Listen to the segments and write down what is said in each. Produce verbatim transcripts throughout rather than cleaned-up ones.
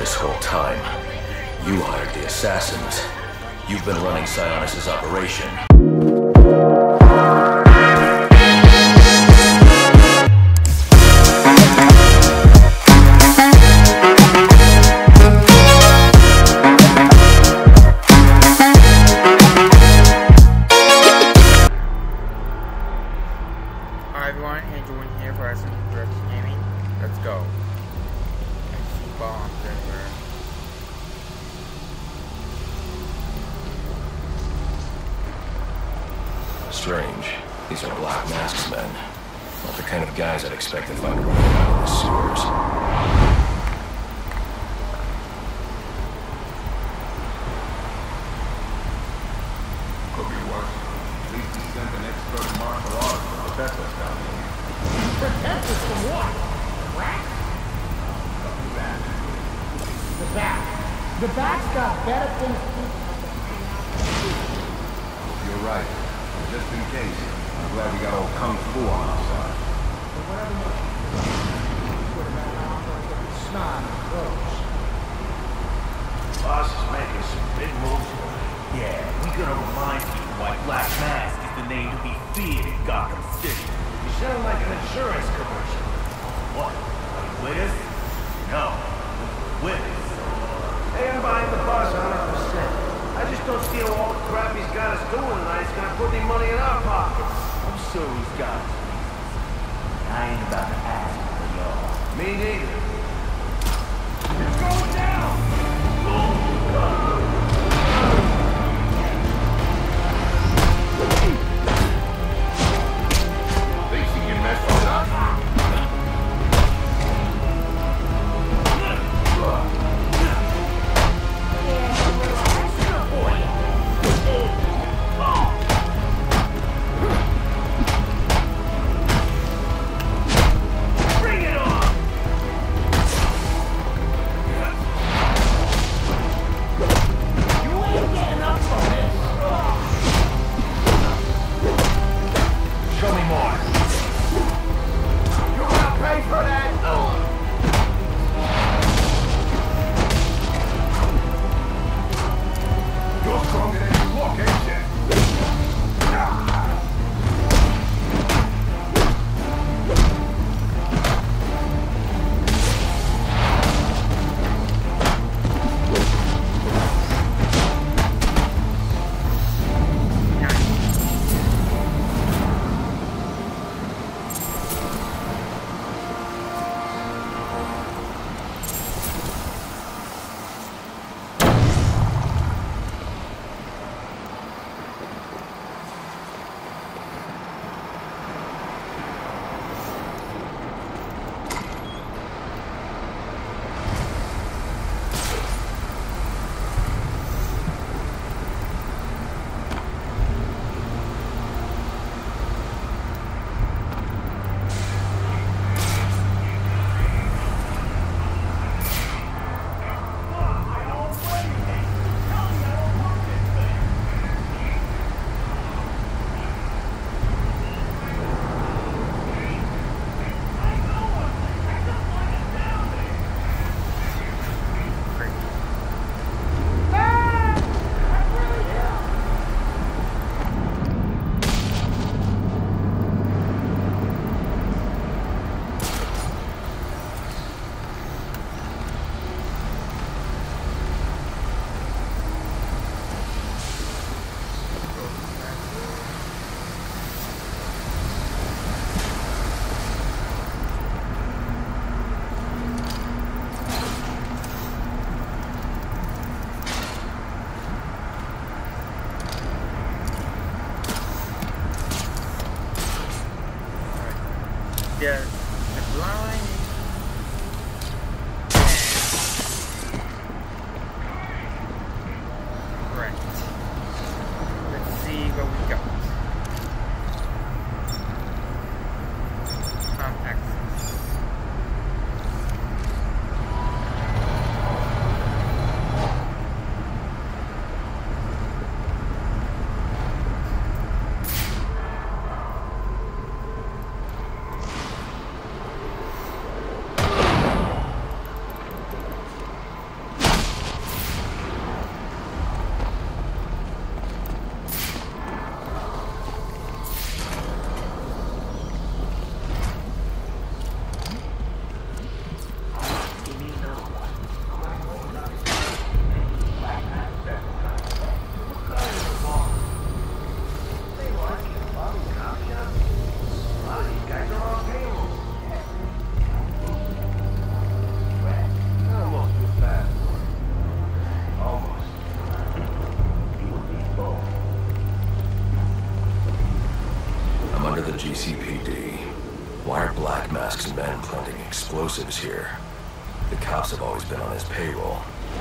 this whole time. You hired the assassins. You've been running Sionis' operation. Hi everyone, Andrew here for S M G Drugs Gaming. Let's go. I see bombs everywhere. Strange. These are Black Mask's men. Not the kind of guys I'd expect to find running around in the sewers. Obi-Wan, at least he sent an expert martial artist to protect us down here. Protect us from what? Rats? The bat. The bat. The bat's got better things to do. You're right. Just in case, I'm glad we got old Kung Fu on our side. But whatever you put him out, I'm gonna get the snot and close. Boss is making some big moves. Yeah, we gonna remind people why Black Mask is the name to be feared in Gotham City. You sound like an insurance commercial. What? Are you with us? No. With us. Hey, I'm buying the boss one hundred percent. I just don't see how all the crap he's got us doing tonight is gonna put any money in our pockets. I'm sure he's got his reasons. I ain't about to ask for y'all. Me neither. It's going down! Thinks he can mess with us? Bring it on! You ain't getting up from this. Show me more. You're gonna pay for that. You're stronger than you look, ain't you? Yeah, the blind. Right. Let's see what we got. Um, access. to the G C P D. Why are Black Mask's men planting explosives here? The cops have always been on his payroll.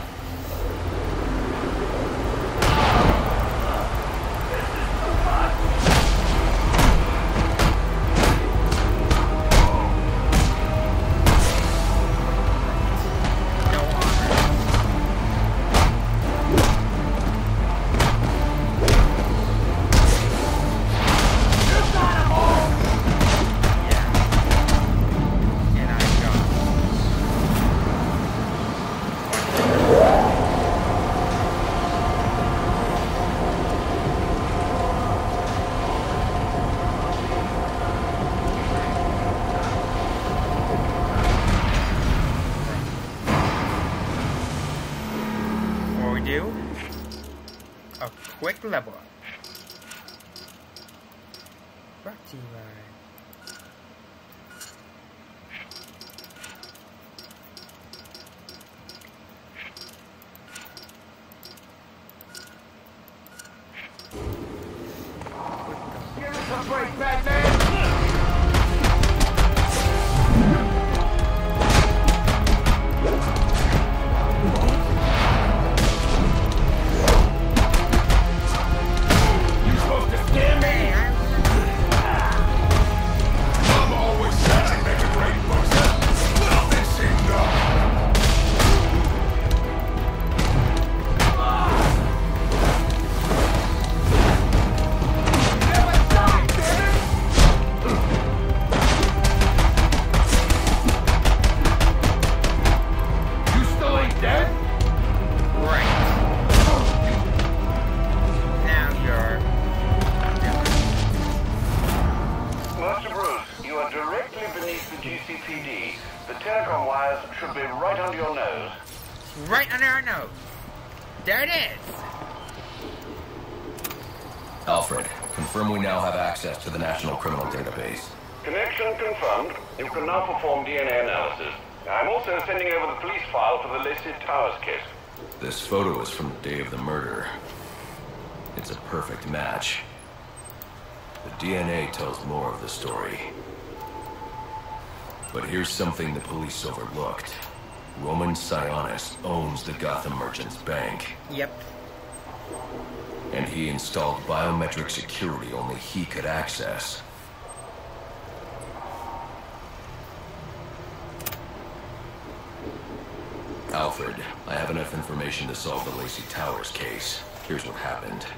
A quick level up. Brought to you by Give us a break, Batman! right under our nose. There it is. Alfred, confirm we now have access to the National Criminal Database. Connection confirmed. You can now perform D N A analysis. I'm also sending over the police file for the Lacey Towers case. This photo is from the day of the murder. It's a perfect match. The D N A tells more of the story. But here's something the police overlooked. Roman Sionis owns the Gotham Merchants Bank. Yep. And he installed biometric security only he could access. Alfred, I have enough information to solve the Lacey Towers case. Here's what happened.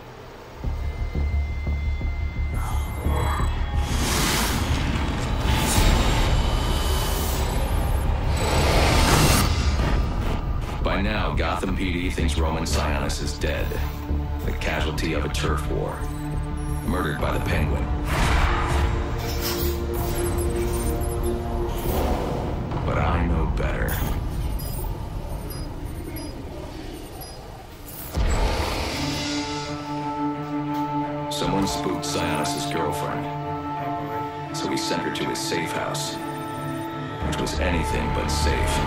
By now, Gotham P D thinks Roman Sionis is dead. The casualty of a turf war. Murdered by the Penguin. But I know better. Someone spooked Sionis' girlfriend. So he sent her to his safe house. Which was anything but safe.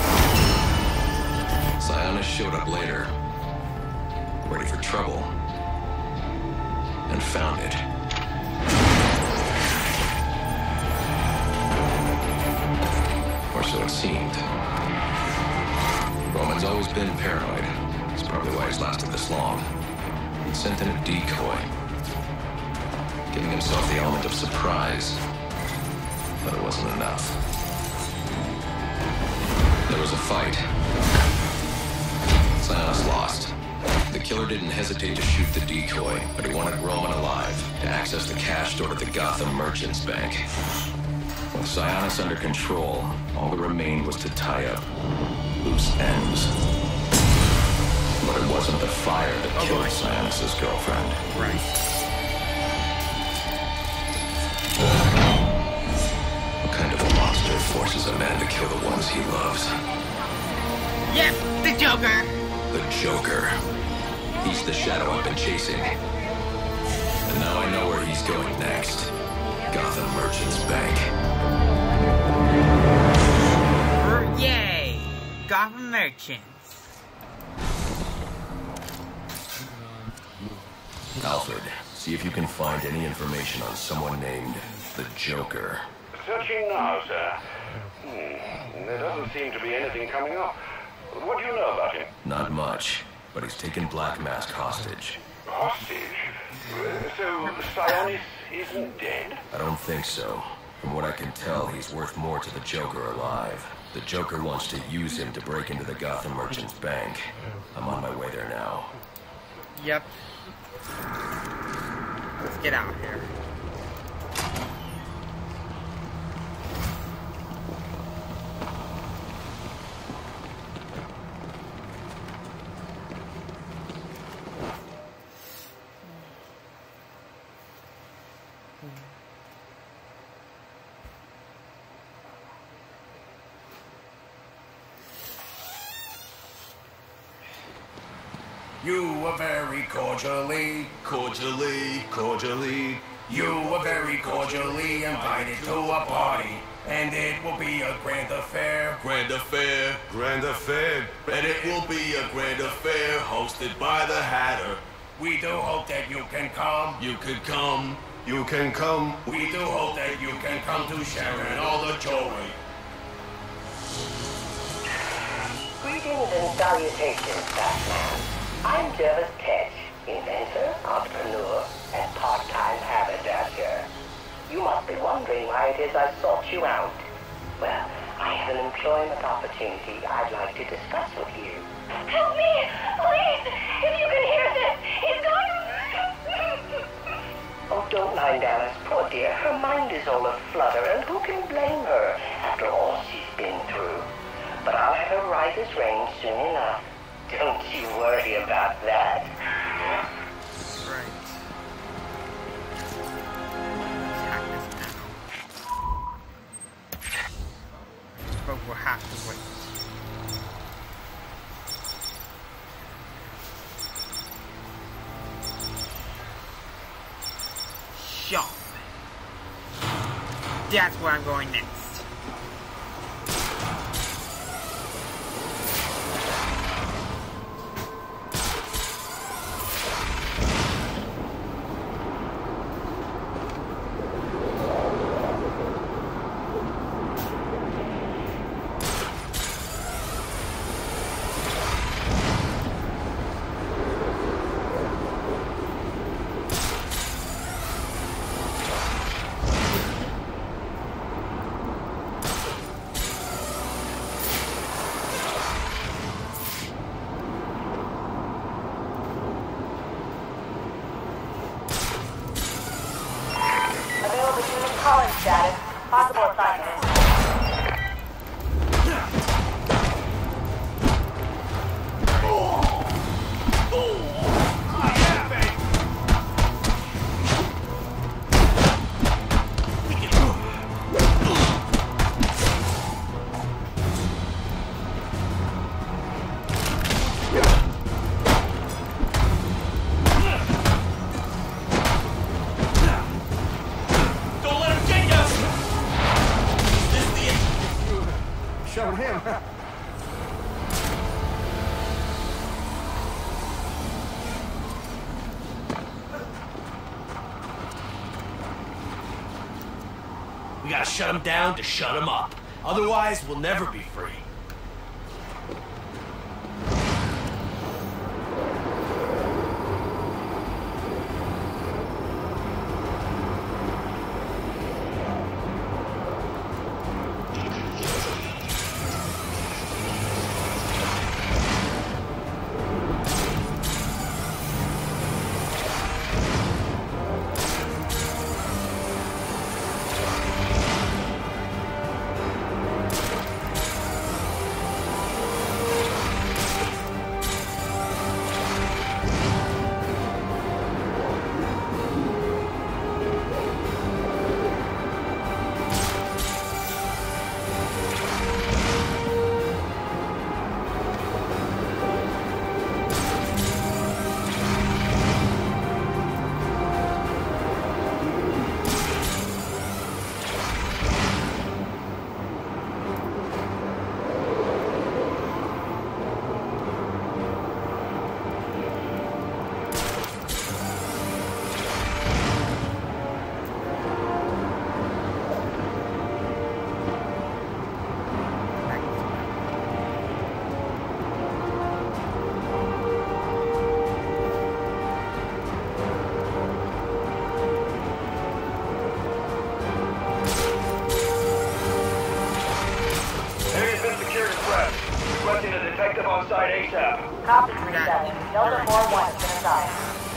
Sionis showed up later, ready for trouble, and found it. Or so it seemed. Roman's always been paranoid. That's probably why he's lasted this long. He sent in a decoy, giving himself the element of surprise, but it wasn't enough. There was a fight. Sionis lost. The killer didn't hesitate to shoot the decoy, but he wanted Roman alive to access the cash stored at the Gotham Merchants Bank. With Sionis under control, all that remained was to tie up loose ends. But it wasn't the fire that oh, killed boy. Sionis' girlfriend. Right. What kind of a monster forces a man to kill the ones he loves? Yep, the Joker! The Joker. He's the shadow I've been chasing. And now I know where he's going next. Gotham Merchants Bank. Er, yay! Gotham Merchants. Alfred, See if you can find any information on someone named the Joker. Searching now, sir. Hmm. There doesn't seem to be anything coming up. What do you know about him? Not much, but he's taken Black Mask hostage. Hostage? So, Sionis isn't dead? I don't think so. From what I can tell, he's worth more to the Joker alive. The Joker wants to use him to break into the Gotham Merchants Bank. I'm on my way there now. Yep. Let's get out of here. You were very cordially, Cordially, cordially. you were very cordially invited to a party. And it will be a grand affair. Grand affair, grand affair. And it will be a grand affair hosted by the Hatter. We do hope that you can come. You could come, you can come. We do hope that you can come to share in all the joy. Greetings and salutations, Batman. I'm Jervis Ketch, inventor, entrepreneur, and part-time haberdasher. You must be wondering why it is I sought you out. Well, I have an employment opportunity I'd like to discuss with you. Help me! Please! If you can hear this, it's going... Oh, don't mind Alice, poor dear. Her mind is all aflutter, and who can blame her after all she's been through? But I'll have her right as rain soon enough. Don't you worry about that. Right. Attack this now. But we'll have to wait. Shop. That's where I'm going next. Calling status. Possible assignment. Showed him. We gotta shut him down to shut him up. Otherwise, we'll never be free. right ASAP. Copy three seven. Delta four one has been assigned.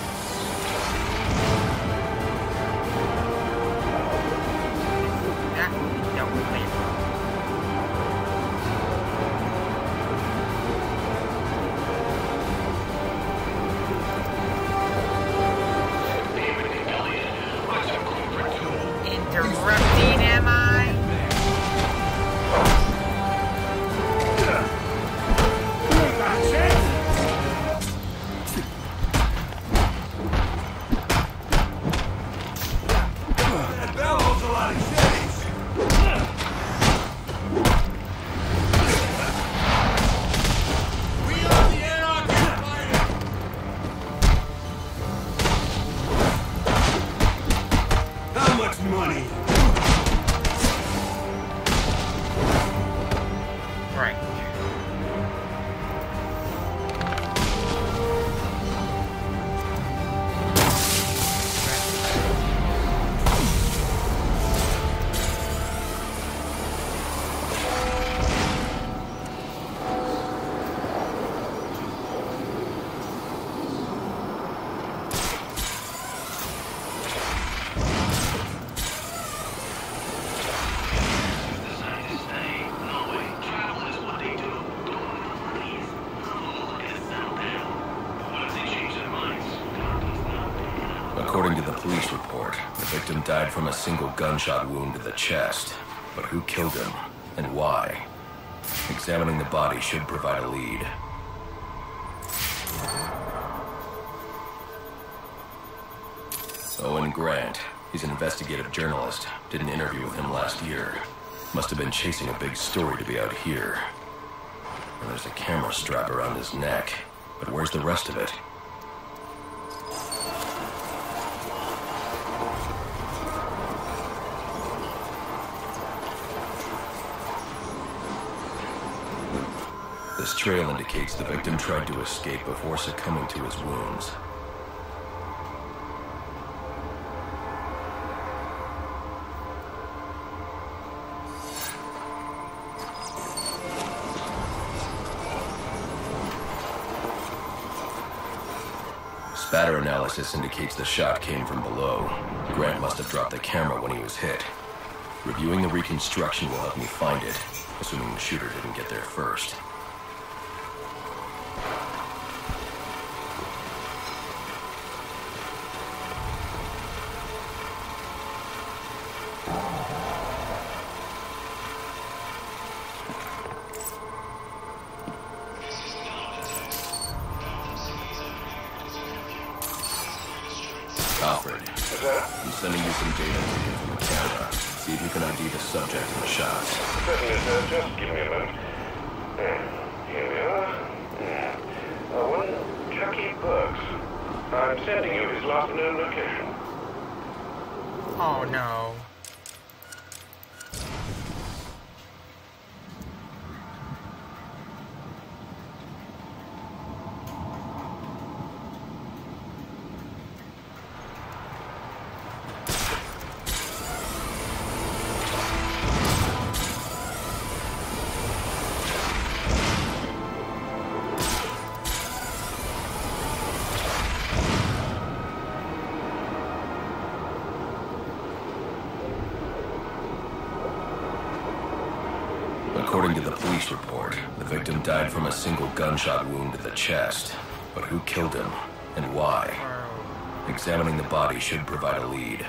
That will be dealt with later. Interrupting, am I? According to the police report, the victim died from a single gunshot wound to the chest. But who killed him, and why? Examining the body should provide a lead. Owen Grant. He's an investigative journalist. Did an interview with him last year. Must have been chasing a big story to be out here. And there's a camera strap around his neck. But where's the rest of it? This trail indicates the victim tried to escape before succumbing to his wounds. Spatter analysis indicates the shot came from below. Grant must have dropped the camera when he was hit. Reviewing the reconstruction will help me find it, assuming the shooter didn't get there first. Alfred, I'm sending you some data taken from the camera. See if you can I D the subject in the shots. Certainly, sir. Just give me a moment. Hmm. Here we are. Hmm. Uh, one Chucky Burks. I'm sending you his last known location. Oh no. According to the police report, the victim died from a single gunshot wound to the chest. But who killed him, and why? Examining the body should provide a lead.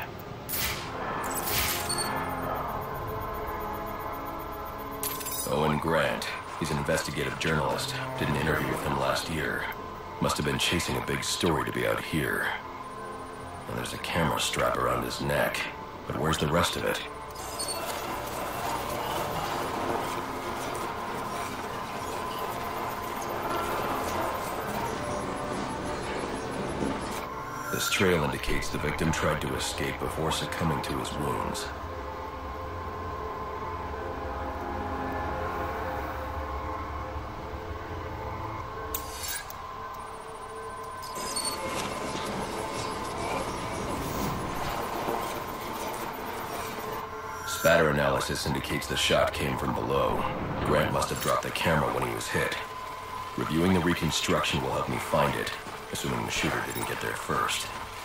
Owen Grant. He's an investigative journalist. Did an interview with him last year. Must have been chasing a big story to be out here. And there's a camera strap around his neck. But where's the rest of it? This trail indicates the victim tried to escape before succumbing to his wounds. Spatter analysis indicates the shot came from below. Grant must have dropped the camera when he was hit. Reviewing the reconstruction will help me find it, assuming the shooter didn't get there first.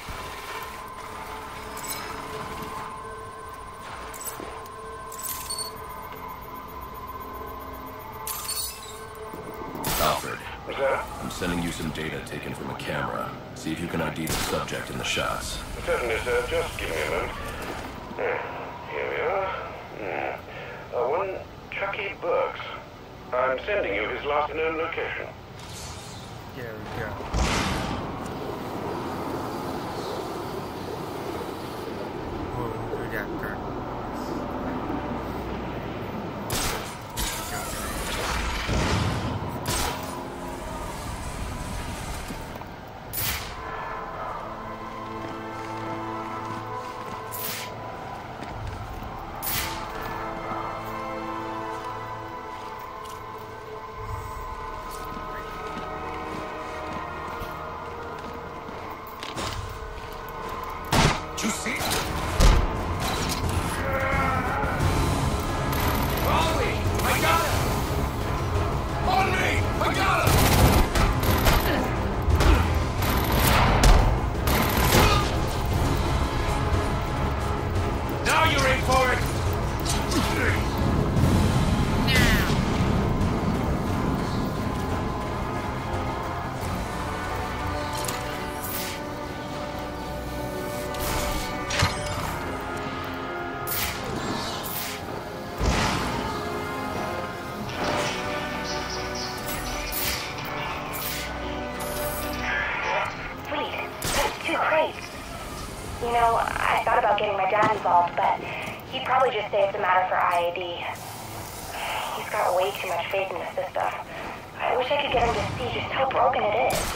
Alfred, What's that? I'm sending you some data taken from a camera. See if you can I D the subject in the shots. Certainly, sir. Just give me a moment. Uh, Here we are. Hmm. Uh, one Chucky Burks. I'm sending you his last known location. There we go. Whoa, who got that? You see? You know, I thought about getting my dad involved, but he'd probably just say it's a matter for I A D. He's got way too much faith in this stuff. I wish I could get him to see just how broken it is.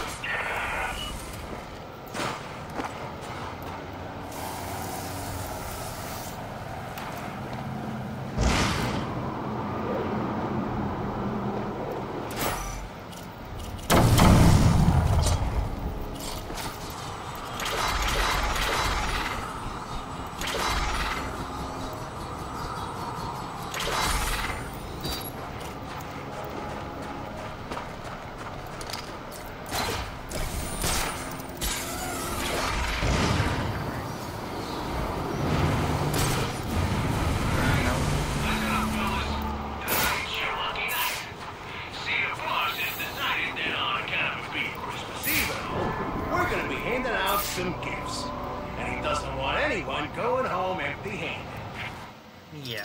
Some gifts, and he doesn't want anyone going home empty-handed. Yeah.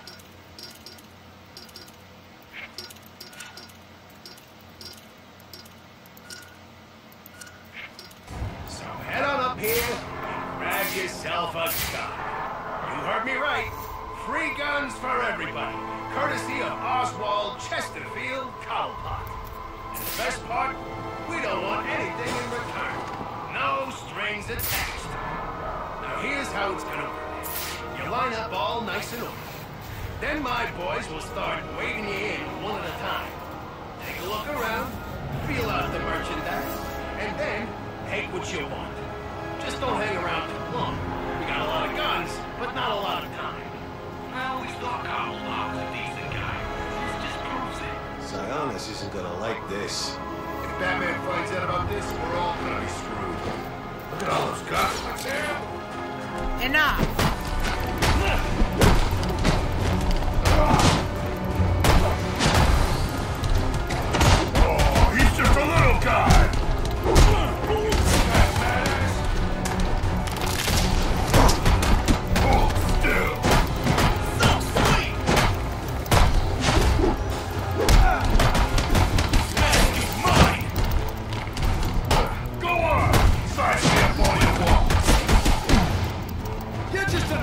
So head on up here and grab yourself a gun. You heard me right. Free guns for everybody, courtesy of Oswald Chesterfield Cowpot. And the best part, we don't want anything in return. No strings attached. Now here's how it's gonna work. You line up all nice and orderly. Then my boys will start waving you in one at a time. Take a look around, feel out the merchandise, and then take what you want. Just don't hang around too long. We got a lot of guns, but not a lot of time. I always thought Carl Law was a decent guy. This just proves it. Sionis isn't gonna like this. If Batman finds out about this, we're all gonna be screwed. Look at all those guns right there. Enough! Oh, he's just a little guy! Hold still! You're just a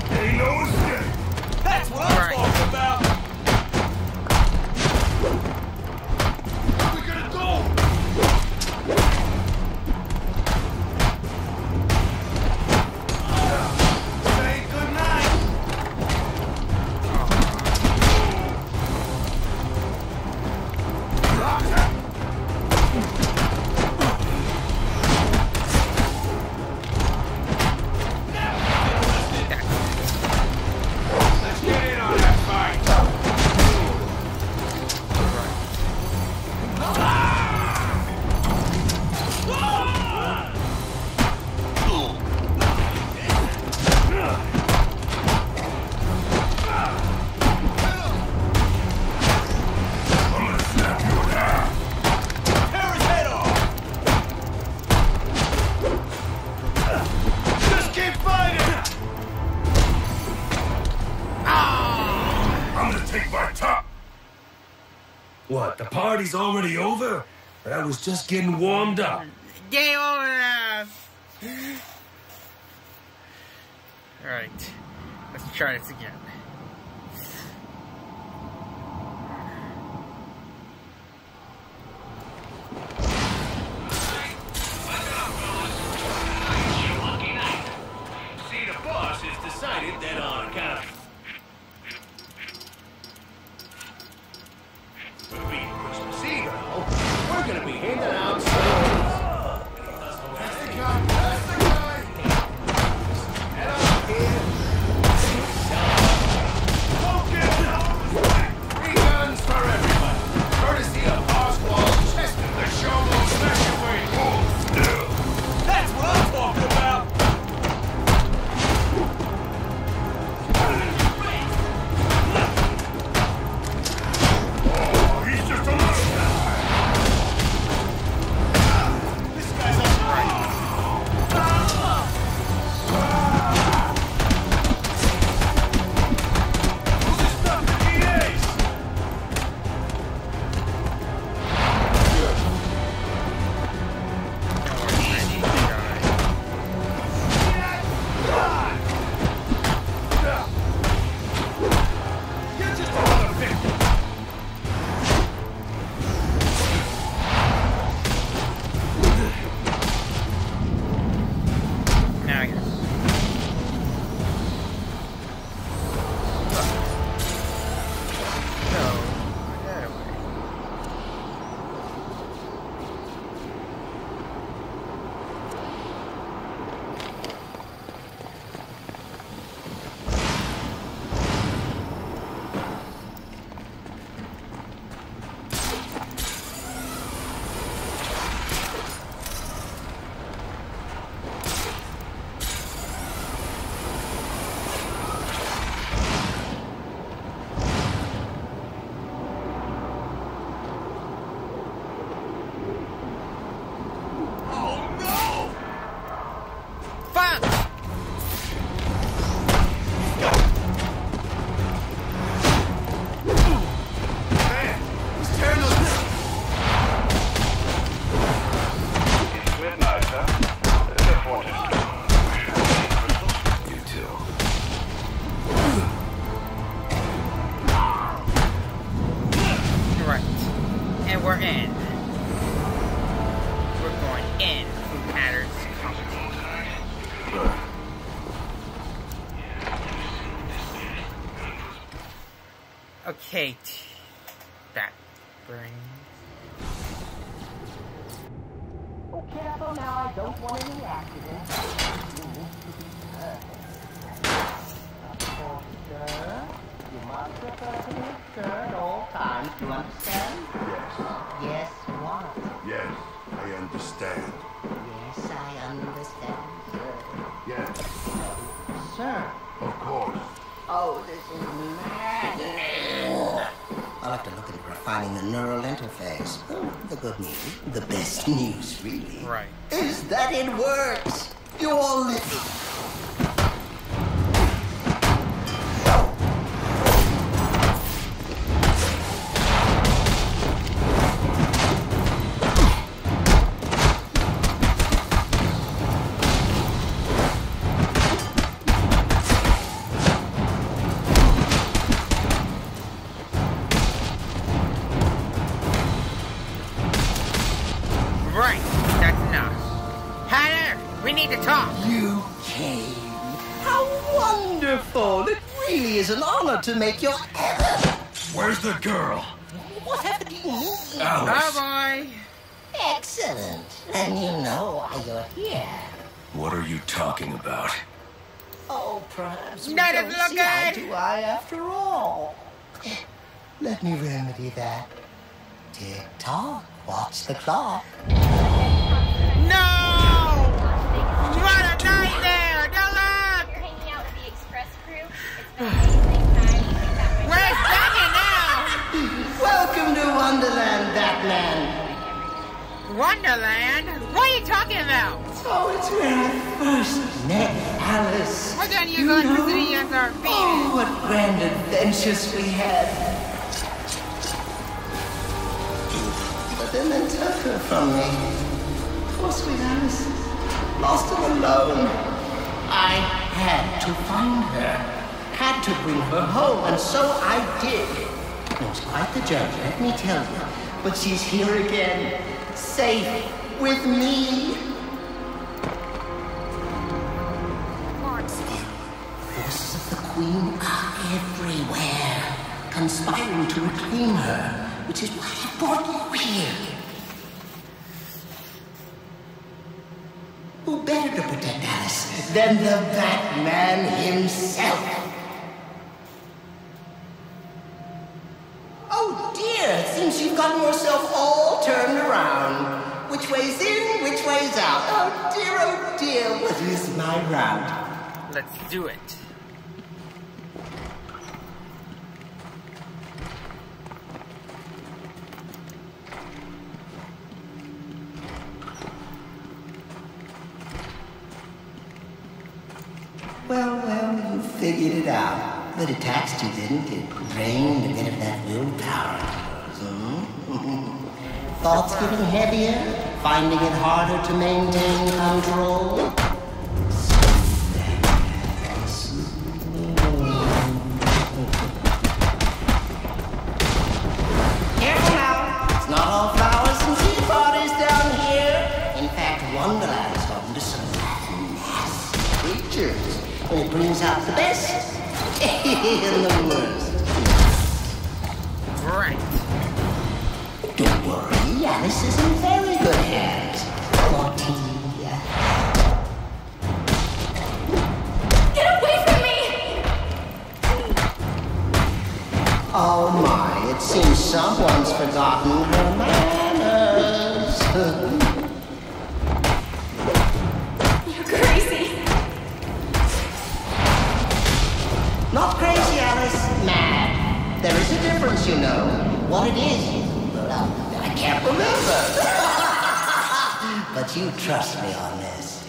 What, the party's already over? I was just getting warmed up. Game over now. Alright. Let's try this again. See, the boss has decided that on account of for being Christmas Eve, we're gonna be handing out some. That's the guy! That's the guy! Head on here. Three guns for everybody. Courtesy of Oswald Chester, the show will smash away. That's what I'm talking about. Oh, he's just a little guy. This guy's up right. Who's this stuff the D A's? You're just another victim. Now I guess. So, put that away. Fuck! Man, who's tearing those... It's midnight, huh? Just wanted to... You too. Right. And we're in. We're going in. Food matters. Okay. That brings. Oh, careful now, I don't want any accidents. Of course, sir. You must refer to me, sir, at all times. You understand? Yes. Yes, what? Yes, I understand. Yes, I understand, sir. Yes, Sir. of course. Oh, this is madness. I'll have to look into refining the neural interface. Oh, the good news, the best news, really, Right. is that it works. Your little... Right. That's enough. Heather, we need to talk. You came. How wonderful. It really is an honor to make your... Where's the girl? What happened to you? Alice. Oh boy. Excellent. And you know why you're here. What are you talking about? Oh, perhaps we That don't doesn't look see eye good. to eye after all. Let me remedy that. Tick tock. Watch the clock. No! What a nightmare! Don't look! You're hanging out with the express crew. It's been an amazing time. Where's Batman now? Welcome to Wonderland, Batman. Wonderland? What are you talking about? Oh, it's where I first met Alice. Well, then You you're going to know? see us our Oh, baby. what grand adventures we had. then they took her from me. Poor sweet Alice. Lost and alone. I had to find her. Had to bring her home, and so I did. It was quite the journey, let me tell you. But she's here again, safe with me. The forces of the Queen are everywhere, conspiring to reclaim her, which is why I brought you here. Who better to protect Alice than the Batman himself? Oh dear, it seems you've gotten yourself all turned around. Which way's in, which way's out? Oh dear, oh dear, what is my route? Let's do it. Well, well, you figured it out. But it taxed you, didn't it? Drained a bit of that willpower. Hmm? Thoughts getting heavier? Finding it harder to maintain control? Careful now! It's not all flowers and tea parties down here. In fact, Wonderland is home to some nasty creatures. And it brings out the best and the worst. Right. Don't worry, Alice is in very good hands. Forty. Get away from me! Oh my, it seems someone's forgotten her manners. You're crazy. Not crazy, Alice. Mad. There is a difference, you know. What it is, well, I can't remember. But you trust me on this.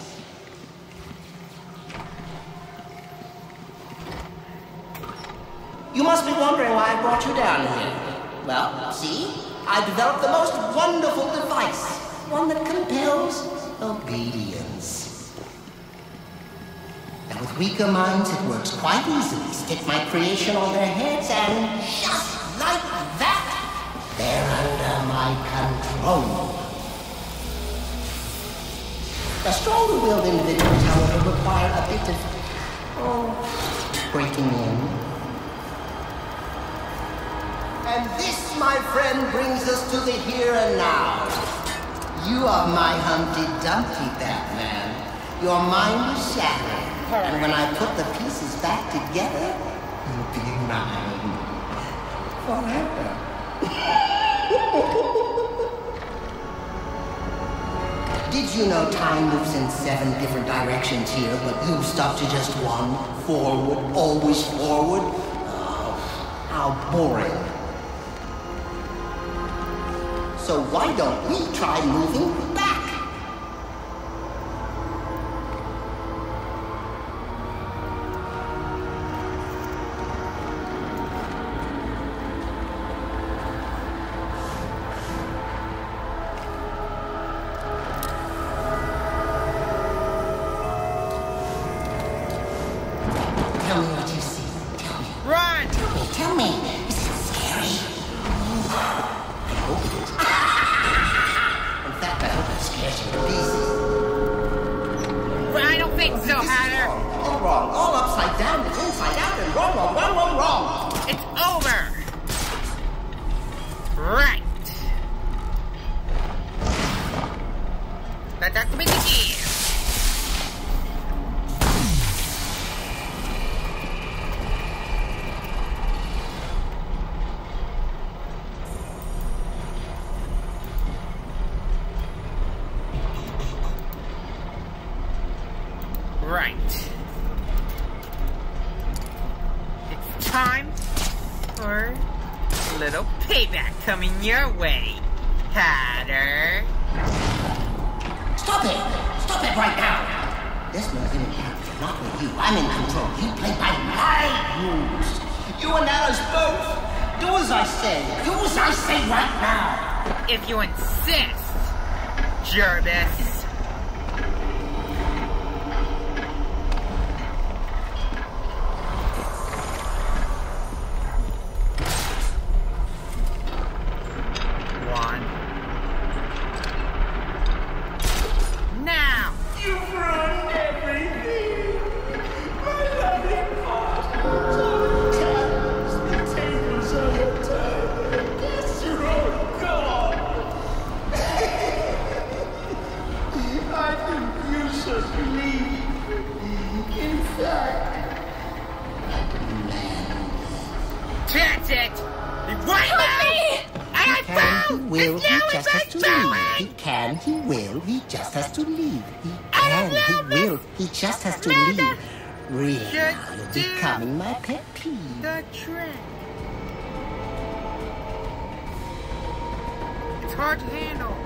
You must be wondering why I brought you down here. Well, see? I developed the most wonderful device. One that compels obedience. And with weaker minds, it works quite easily. Stick my creation on their heads and just like that, they're under my control. The stronger-willed individuals, however, require a bit of, oh, breaking in. And this, my friend, brings us to the here and now. You are my Humpty Dumpty, Batman. Your mind is shattered. And when I put the pieces back together, you'll be mine. Forever. Did you know time moves in seven different directions here, but you stuck to just one? Forward, always forward? Oh, how boring. So why don't we try moving back? Tell me what you see. Tell me. Run! Tell me, tell me. Is it scary? I hope it is. In fact, I hope it scares you to pieces. Well, I don't think so, Hatter. All wrong. All upside down, it's inside out, and wrong, wrong, wrong, wrong, wrong. It's over. Right. Let's activate the gear. Right. It's time for a little payback coming your way, Hatter. Stop it! Stop it right now! There's no hidden character, not with you. I'm in control. You play by my rules. You and Alice both. Do as I say. Do as I say right now. If you insist, Jervis. Just has to leave. Really becoming my pet peeve. The trick. It's hard to handle.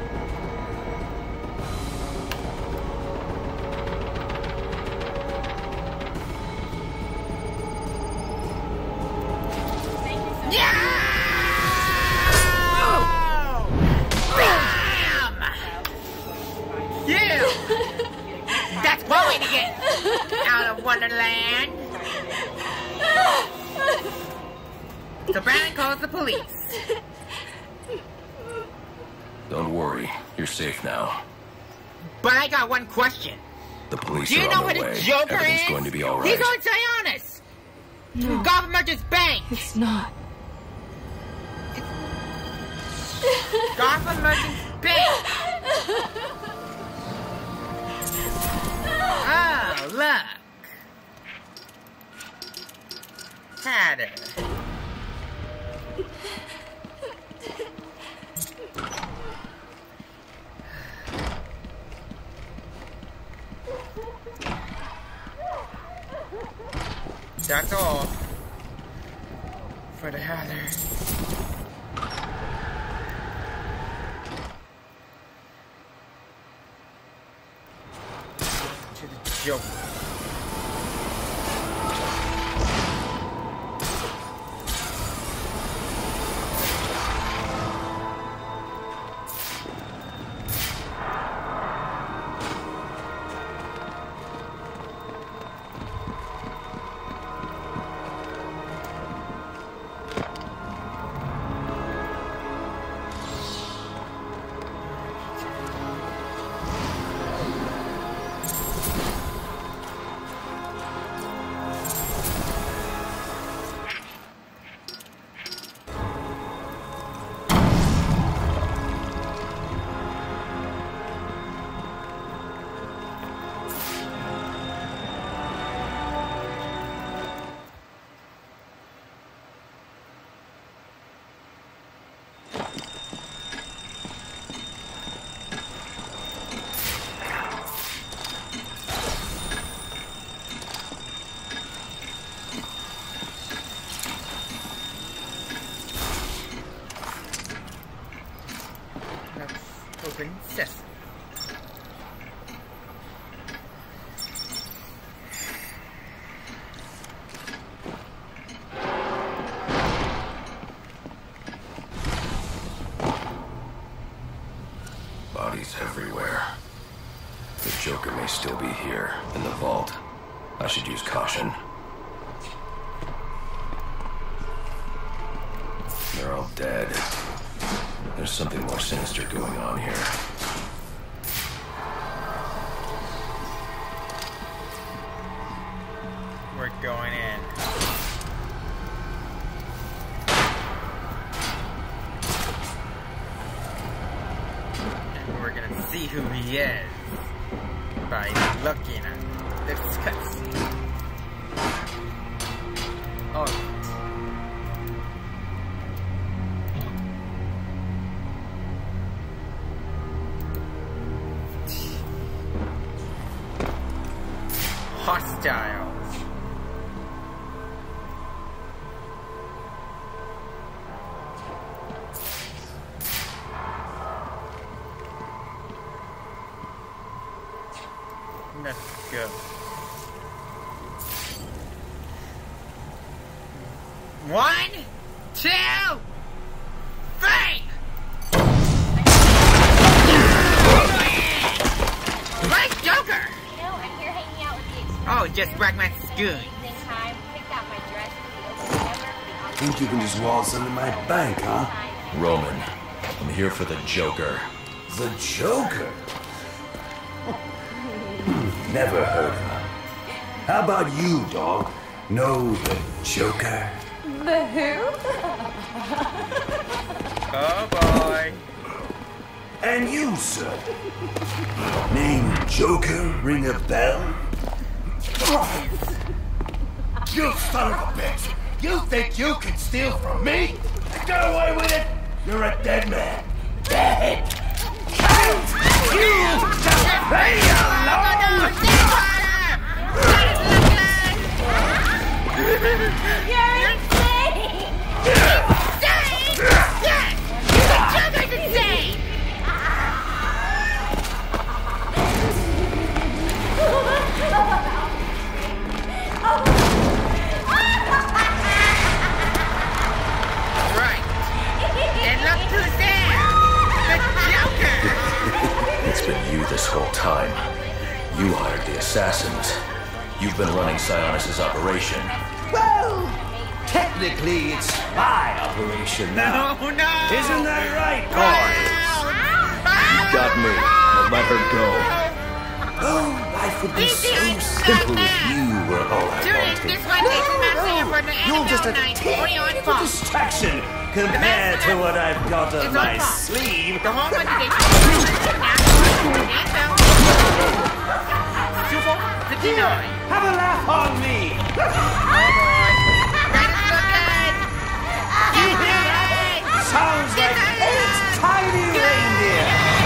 Wonderland. So Brandon calls the police. Don't worry, you're safe now. But I got one question. The police Do you are know on what their a way. Joker Everything's is? going to be all right. He's on Sionis. No. Gotham Merchants Bank. It's not. Gotham Merchants Bank. Oh, look. Hatter. That's all for the Hatter. To the Joker. Open sesame. Bodies everywhere. The Joker may still be here, in the vault. I should use caution. They're all dead. There's something more sinister going on here. We're going in. And we're gonna see who he is by looking at this cutscene. Oh. Hostiles. Let's go. One, two, three! Oh, just brought my spoon. Think you can just waltz into my bank, huh? Roman, I'm here for the Joker. The Joker? Never heard of him. How about you, dog? Know the Joker? The who? Oh boy. And you, sir? Name Joker ring a bell? You son of a bitch! You think you can steal from me? Get away with it! You're a dead man. Dead! Can't you just play alone? You're insane! Insane! Yes! The Joker's insane! Right. And look who's there! The Joker! It's been you this whole time. You hired the assassins. You've been running Sionis' operation. Well, technically it's my operation now. No, no! Isn't that right, boys? You got me. Now let her go. Oh, life would be This so is simple not if you were all I Tune in wanted. this Wednesday from nine p.m. for the You're just a Annabelle Night, only on teeny Fox. distraction compared to what I've got It's on on my Fox. sleeve. The whole Wednesday. Super fifty-nine. Have a laugh on me. You hear that? Sounds like eight tiny reindeer.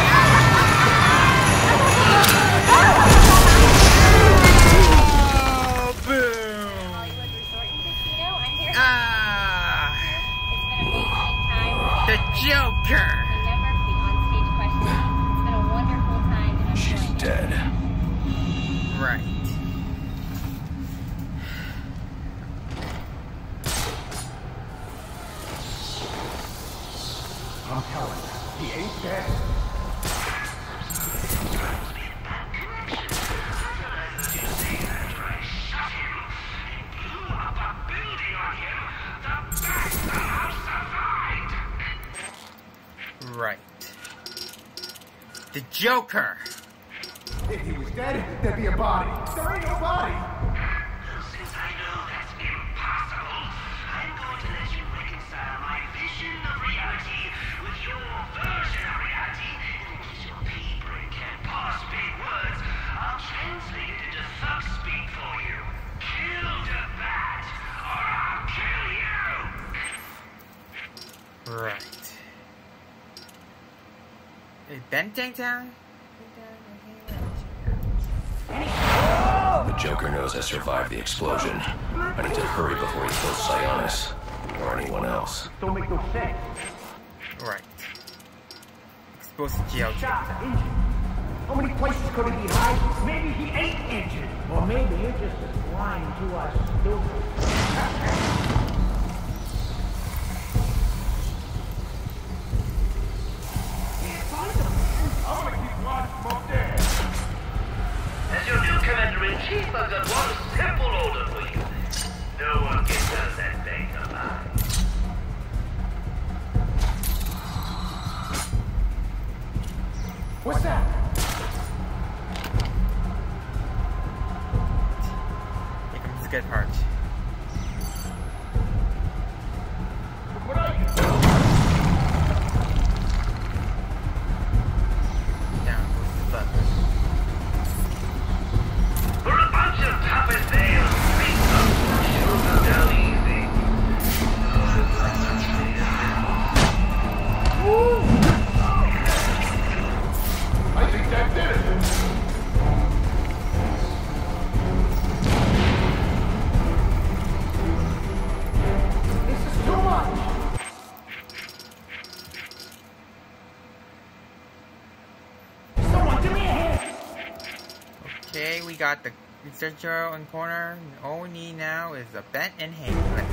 Ah, the Joker. She's dead. Right. I'm telling you, he ain't dead. Right. The Joker. If he was dead, there'd be a body. There ain't no body. Since I know that's impossible, I'm going to let you reconcile my vision of reality with your version of reality. And in case your pea-brain can't parse big words, I'll translate it into thug speak for you. Kill the bat, or I'll kill you! Right. Is Ben down? The Joker knows I survived the explosion. I need to hurry before he kills Sionis. Or anyone else. Don't make no sense. Right. Exposed to jail. Shot, injured. How many places could he be hiding? Maybe he ain't injured. Or maybe you're just as blind to us stupid. As your new commander-in-chief, I've got one simple order for you. No one gets out of that bank alive. What's that? Here comes the good part. Down goes the button. For a bunch of puppet nails, speak up, shoot them down easy. I think that did it. This is too much. Someone give me a hand. Okay, we got the researcher on corner. All we need now is a bent and hand.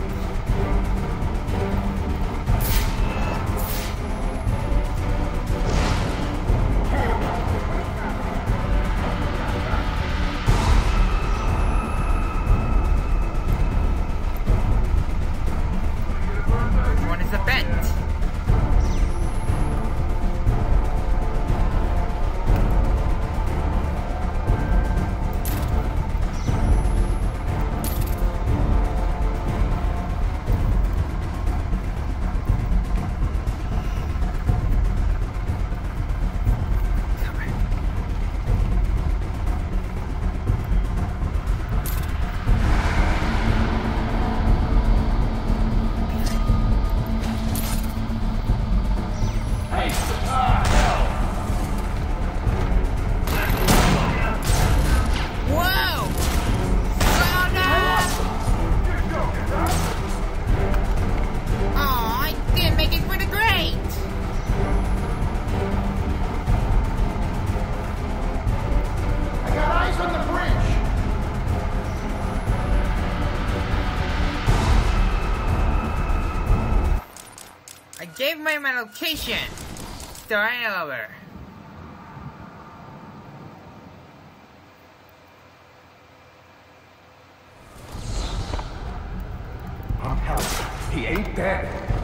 Gave me my location. Starting over. I'm telling you, he ain't dead.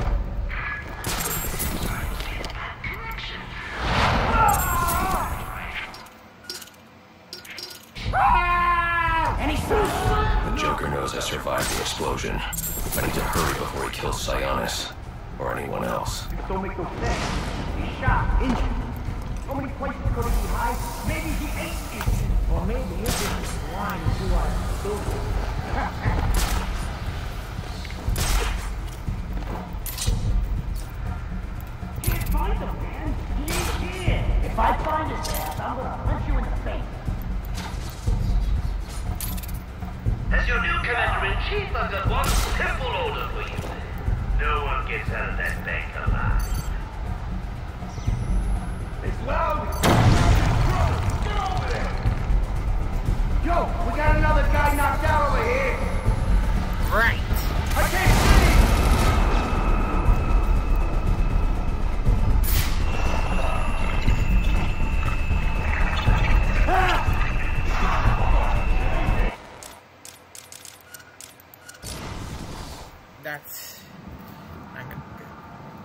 The Joker knows I survived the explosion. I need to hurry before he kills Sionis. Or anyone else. This don't make no sense. He's shot, injured. How many places could he be hiding? Maybe he ain't injured. Or maybe you're just blind to our stupid. Can't find him, man. He ain't here. If I find his ass, I'm gonna punch you in the face. As your new commander-in-chief, I've got one simple order for you. No one gets out of that bank alive. It's loud. Get over there. Yo, we got another guy knocked out over here. Right. I can't see. Ah! That's not gonna be good.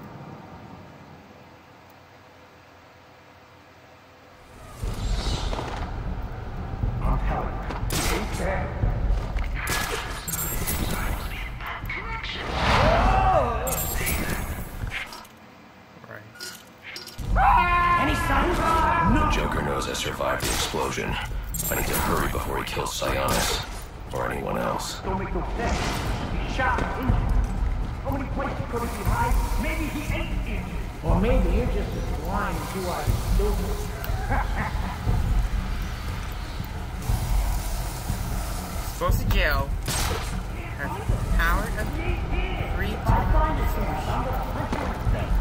I'm telling you, he ain't dead. Right. Any signs? The Joker knows I survived the explosion. I need to hurry before he kills Sionis. Or anyone else. Don't make no sense. He's shot, injured. How many places could he be hiding? Maybe he ain't injured. Or maybe you're just as blind to our stupid. Supposed to jail. Her power of three If I find his ass, I'm gonna punch you in the face.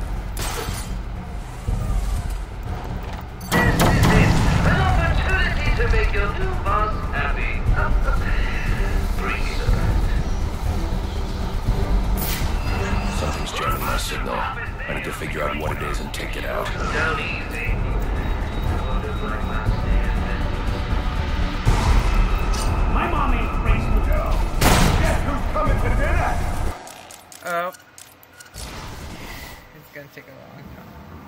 This is it. An opportunity to make your new boss happy. Bring it around. Something's jamming my signal. I need to figure out what it is and take it out. Down easy. Orders like my stand. My mom ain't crazy to go. Guess who's coming to dinner? Oh. It's gonna take a long time.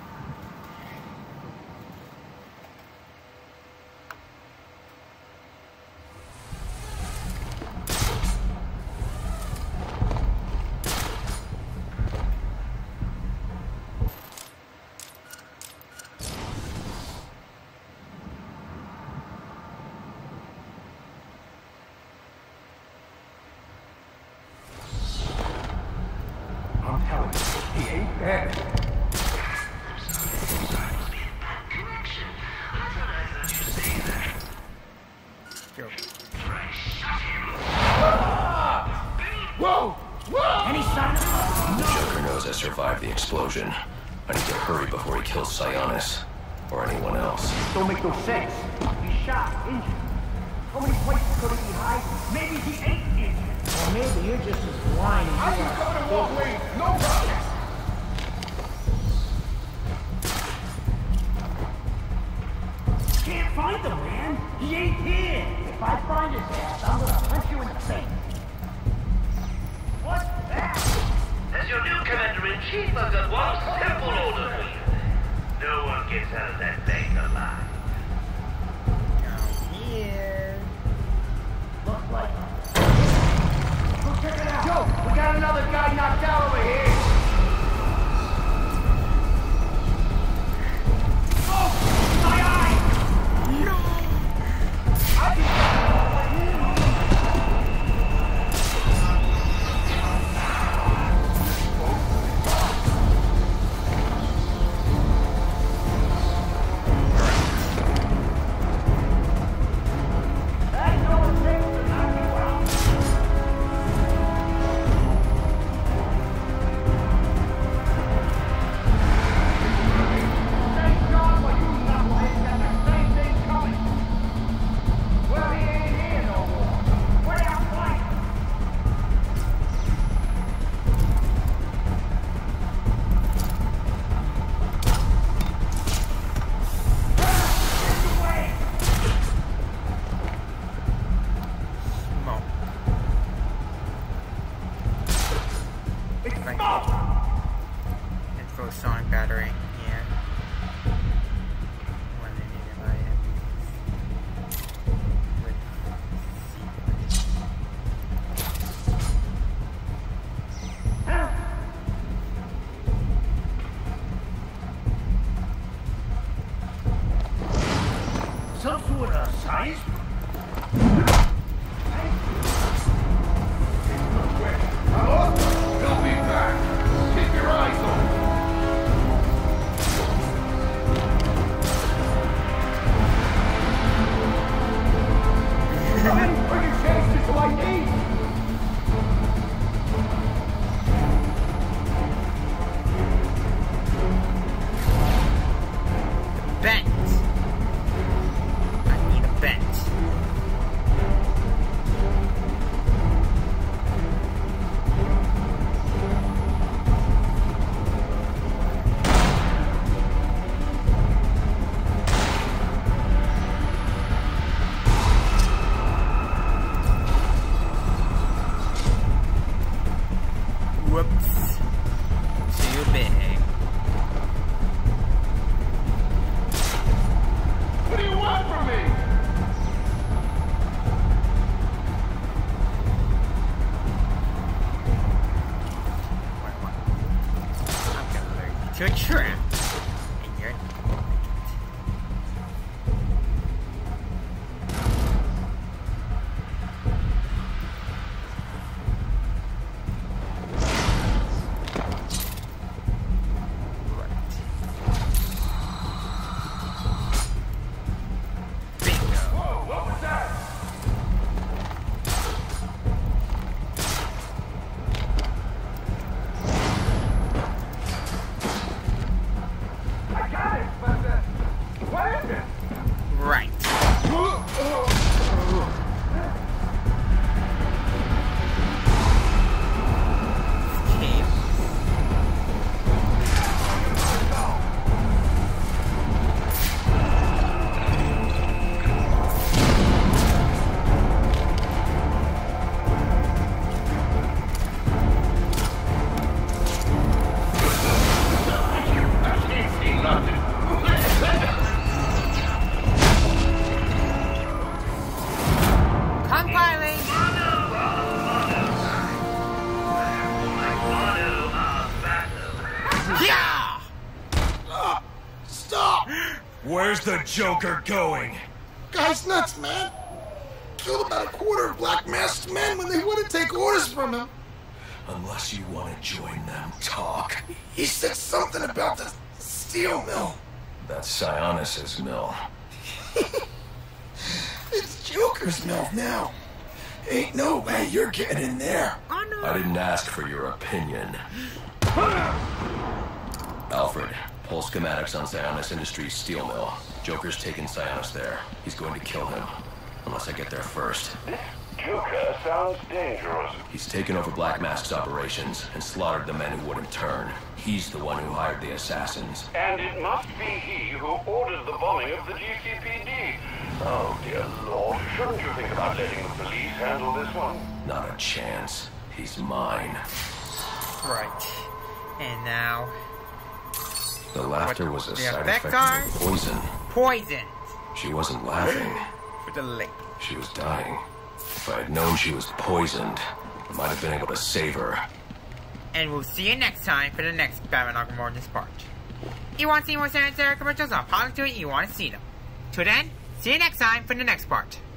I'm telling you, he ain't dead. Go. Whoa! Whoa! Any signs? The Joker knows I survived the explosion. I need to hurry before he kills Sionis. Or anyone else. Don't make no sense. He's shot, injured. How many places could he be hiding? Maybe he ain't injured. Or maybe you're just as blind to I our can cover the walkway, no problem. Can't find him, man. He ain't here. If I find his ass, I'm gonna punch you in the face. What's that? As your new commander-in-chief, I've got one simple order for you. No one gets out of that bank alive. Down here. Looks like Go check it out. Yo, we got another guy knocked out over here. Oh, my eye! No. I can... that's no one takes to knock you out. sonic battery here. When they need my Some sort of science? They'll be back. Keep your eyes open. Bring your chances to I D! Bent. I need a bent. Whoops. Too big. What do you want from me? I'm gonna lure you to a trap. And you're Whoa, what was that? I got it, but uh, what is it? right. Escape. I can't see nothing. Compiling. Yeah. Stop! Where's the Joker going? Guy's nuts, man. Killed about a quarter of Black Mask's men when they wouldn't take orders from him. Unless you want to join them, talk. He said something about the steel mill. That's Sionis' mill. It's Joker's mill now. Ain't no way you're getting in there. Oh no. I didn't ask for your opinion. Alfred, pull schematics on Sionis Industries steel mill. Joker's taking Sionis there. He's going to kill him. Unless I get there first. Joker sounds dangerous. He's taken over Black Mask's operations and slaughtered the men who wouldn't turn. He's the one who hired the assassins. And it must be he who ordered the bombing of the G C P D. Oh, dear Lord. Shouldn't you think about letting the police handle this one? Not a chance. He's mine. Right. And now The laughter was a the side effects effect are? of the poison. poison She wasn't laughing. for the lake. She was dying. If I had known she was poisoned, I might have been able to save her. And we'll see you next time for the next Batman Arkham Origins part. You want to see more Sarah and Sarah commercials? I'll pause to it. You want to see them. Till then, see you next time for the next part.